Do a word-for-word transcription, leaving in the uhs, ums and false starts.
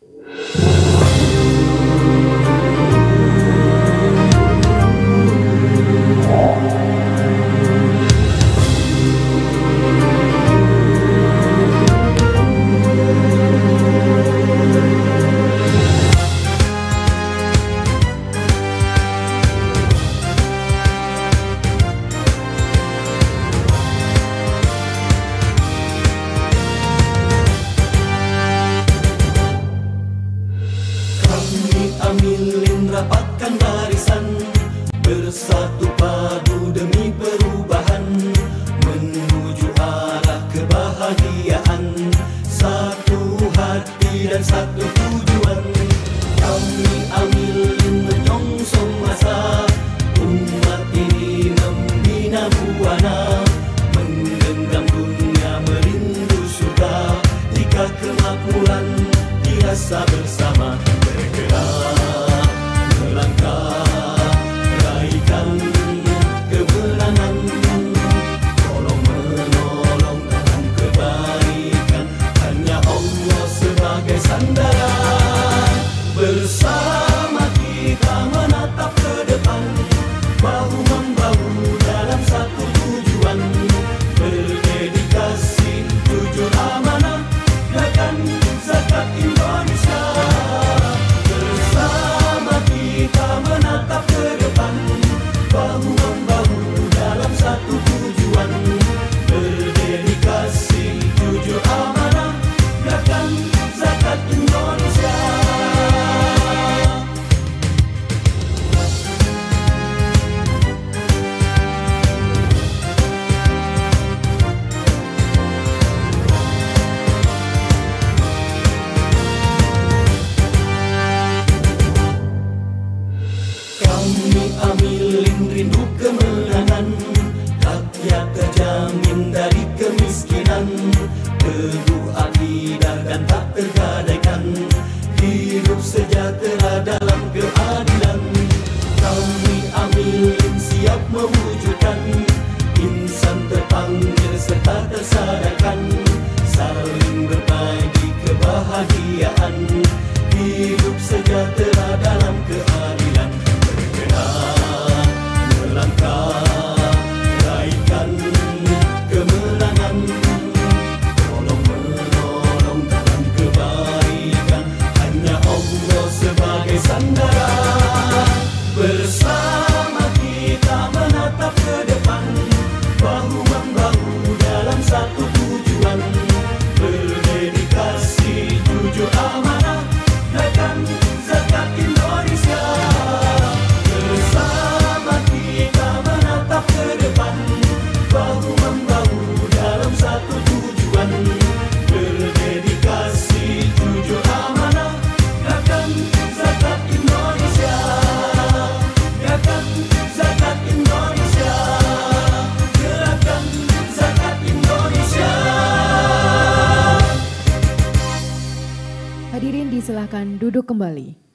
Amilin rapatkan barisan, bersatu padu demi perubahan, menuju arah kebahagiaan, satu hati dan satu tujuan. Kami Amilin menyongsong masa, umat ini membina buana, menggenggam dunia merindu surga, jika kemakmuran dirasa bersama. Bergerak, melangkah, raihkan kemenangan, tolong menolong dalam kebaikan, hanya Allah sebagai sandaran. Bersama kita menatap ke depan, bahu-membahu dalam satu tujuan, berdedikasi, jujur, amanah, gerakan zakat Indonesia. Menatap ke depan, bahu-membahu dalam satu tujuan, berdedikasi, jujur, amanah, gerakan zakat Indonesia. Kami Amilin rindu kemenangan, rakyat terjamin dari kemiskinan, teguh akidah dan tak tergadaikan, hidup sejahtera dalam keadilan. Kami Amilin siap mewujudkan insan terpanggil serta tersadarkan, saling berbagi kebahagiaan, hidup sejahtera dalam keadilan. Melangkah, raihkan kemenangan, tolong menolong dalam kebaikan, hanya Allah sebagai sandaran. Bersama kita menatap ke depan, bahu-membahu dalam satu tujuan, berdedikasi, jujur, amanah, gerakan zakat Indonesia. Bahu-membahu dalam satu tujuan, berdedikasi, jujur, amanah, gerakan zakat Indonesia, gerakan zakat Indonesia, gerakan zakat Indonesia. Hadirin disilahkan duduk kembali.